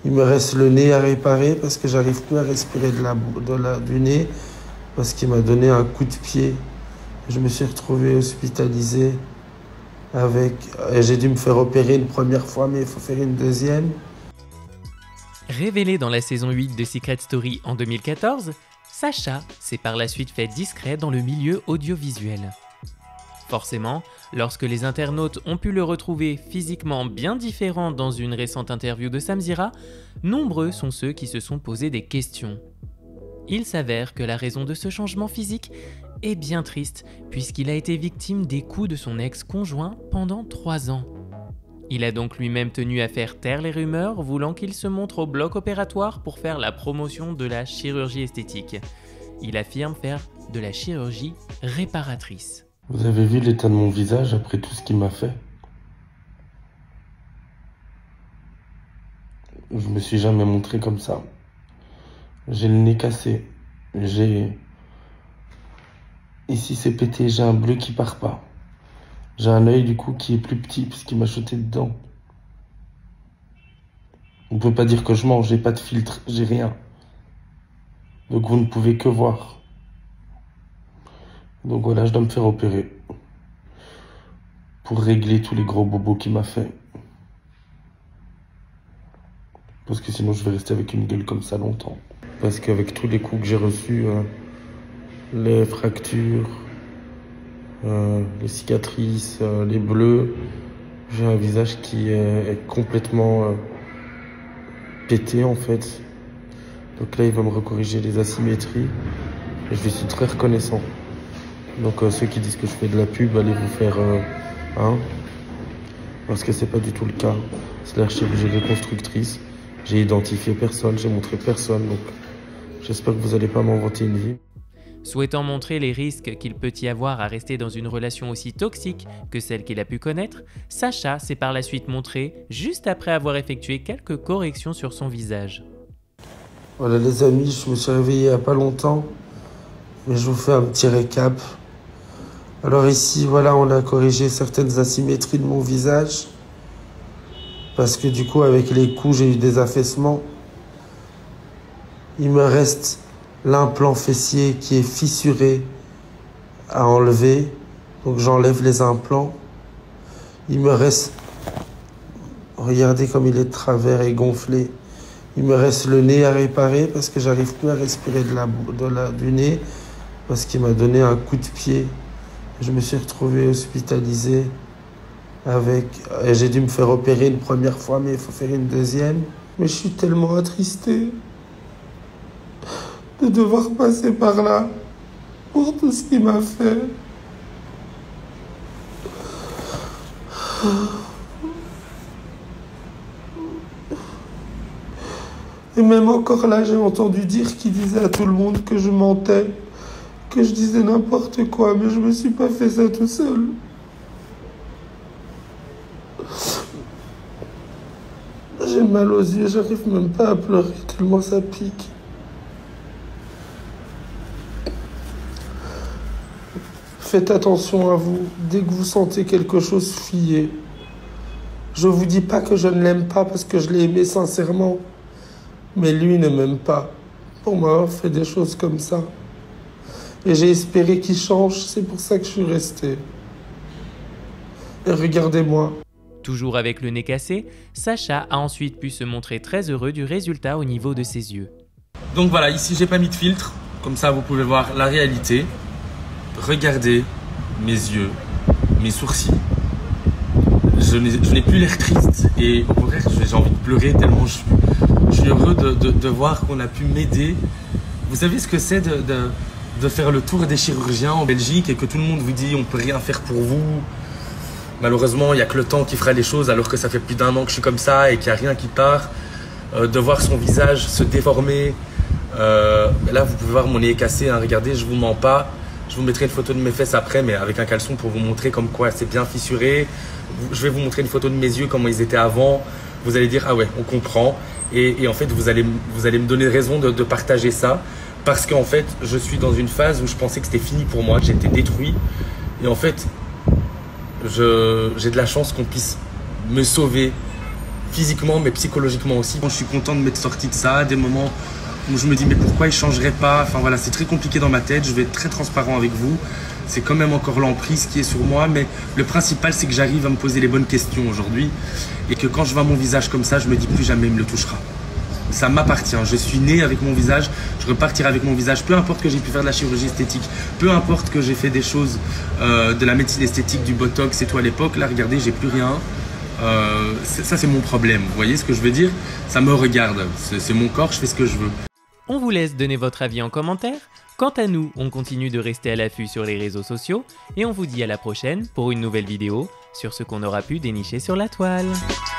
Il me reste le nez à réparer parce que j'arrive plus à respirer du nez parce qu'il m'a donné un coup de pied. Je me suis retrouvé hospitalisé j'ai dû me faire opérer une première fois, mais il faut faire une deuxième. Révélé dans la saison 8 de Secret Story en 2014, Sacha s'est par la suite fait discret dans le milieu audiovisuel. Forcément, lorsque les internautes ont pu le retrouver physiquement bien différent dans une récente interview de Samzira, nombreux sont ceux qui se sont posé des questions. Il s'avère que la raison de ce changement physique est bien triste, puisqu'il a été victime des coups de son ex-conjoint pendant 3 ans. Il a donc lui-même tenu à faire taire les rumeurs, voulant qu'il se montre au bloc opératoire pour faire la promotion de la chirurgie esthétique. Il affirme faire de la chirurgie réparatrice. Vous avez vu l'état de mon visage après tout ce qu'il m'a fait? Je me suis jamais montré comme ça. J'ai le nez cassé. Ici c'est pété, j'ai un bleu qui part pas. J'ai un œil du coup qui est plus petit puisqu'il m'a jeté dedans. On peut pas dire que je mange, j'ai pas de filtre, j'ai rien. Donc vous ne pouvez que voir. Donc voilà, je dois me faire opérer. Pour régler tous les gros bobos qu'il m'a fait. Parce que sinon je vais rester avec une gueule comme ça longtemps. Parce qu'avec tous les coups que j'ai reçus, les fractures, les cicatrices, les bleus, j'ai un visage qui est complètement pété en fait. Donc là il va me recorriger les asymétries et je lui suis très reconnaissant. Donc ceux qui disent que je fais de la pub, allez vous faire parce que c'est pas du tout le cas. C'est la chirurgie reconstructrice. J'ai identifié personne, j'ai montré personne, donc j'espère que vous allez pas m'inventer une vie. Souhaitant montrer les risques qu'il peut y avoir à rester dans une relation aussi toxique que celle qu'il a pu connaître, Sacha s'est par la suite montré juste après avoir effectué quelques corrections sur son visage. Voilà les amis, je me suis réveillé il y a pas longtemps, mais je vous fais un petit récap. Alors ici, voilà, on a corrigé certaines asymétries de mon visage. Parce que du coup, avec les coups, j'ai eu des affaissements. Il me reste l'implant fessier qui est fissuré à enlever. Donc j'enlève les implants. Il me reste... Regardez comme il est de travers et gonflé. Il me reste le nez à réparer parce que j'arrive plus à respirer du nez. Parce qu'il m'a donné un coup de pied. Je me suis retrouvé hospitalisé j'ai dû me faire opérer une première fois, mais il faut faire une deuxième. Mais je suis tellement attristé de devoir passer par là pour tout ce qu'il m'a fait. Et même encore là, j'ai entendu dire qu'il disait à tout le monde que je mentais, que je disais n'importe quoi, mais je me suis pas fait ça tout seul. J'ai mal aux yeux, j'arrive même pas à pleurer tellement ça pique. Faites attention à vous, dès que vous sentez quelque chose, fuyez. Je vous dis pas que je ne l'aime pas parce que je l'ai aimé sincèrement. Mais lui ne m'aime pas pour m'avoir fait des choses comme ça. Et j'ai espéré qu'il change, c'est pour ça que je suis resté. Et regardez-moi. Toujours avec le nez cassé, Sacha a ensuite pu se montrer très heureux du résultat au niveau de ses yeux. Donc voilà, ici j'ai pas mis de filtre, comme ça vous pouvez voir la réalité. Regardez mes yeux, mes sourcils. Je n'ai plus l'air triste et au contraire j'ai envie de pleurer tellement je suis heureux de voir qu'on a pu m'aider. Vous savez ce que c'est de faire le tour des chirurgiens en Belgique et que tout le monde vous dit on peut rien faire pour vous. Malheureusement, il n'y a que le temps qui fera les choses alors que ça fait plus d'1 an que je suis comme ça et qu'il n'y a rien qui part. De voir son visage se déformer. Là, vous pouvez voir mon nez est cassé. Hein, regardez, je ne vous mens pas. Je vous mettrai une photo de mes fesses après, mais avec un caleçon pour vous montrer comme quoi c'est bien fissuré. Je vais vous montrer une photo de mes yeux, comment ils étaient avant. Vous allez dire, ah ouais, on comprend. Et en fait, vous allez me donner raison de partager ça. Parce qu'en fait, je suis dans une phase où je pensais que c'était fini pour moi, que j'étais détruit. Et en fait... j'ai de la chance qu'on puisse me sauver physiquement mais psychologiquement aussi. Je suis content de m'être sorti de ça, des moments où je me dis mais pourquoi il changerait pas, enfin voilà, c'est très compliqué dans ma tête, je vais être très transparent avec vous. C'est quand même encore l'emprise qui est sur moi, mais le principal c'est que j'arrive à me poser les bonnes questions aujourd'hui et que quand je vois mon visage comme ça, je me dis plus jamais il me le touchera. Ça m'appartient, je suis né avec mon visage, je repartirai avec mon visage, peu importe que j'ai pu faire de la chirurgie esthétique, peu importe que j'ai fait des choses de la médecine esthétique, du botox et tout à l'époque, là regardez, j'ai plus rien. Ça c'est mon problème, vous voyez ce que je veux dire? Ça me regarde, c'est mon corps, je fais ce que je veux. On vous laisse donner votre avis en commentaire. Quant à nous, on continue de rester à l'affût sur les réseaux sociaux et on vous dit à la prochaine pour une nouvelle vidéo sur ce qu'on aura pu dénicher sur la toile.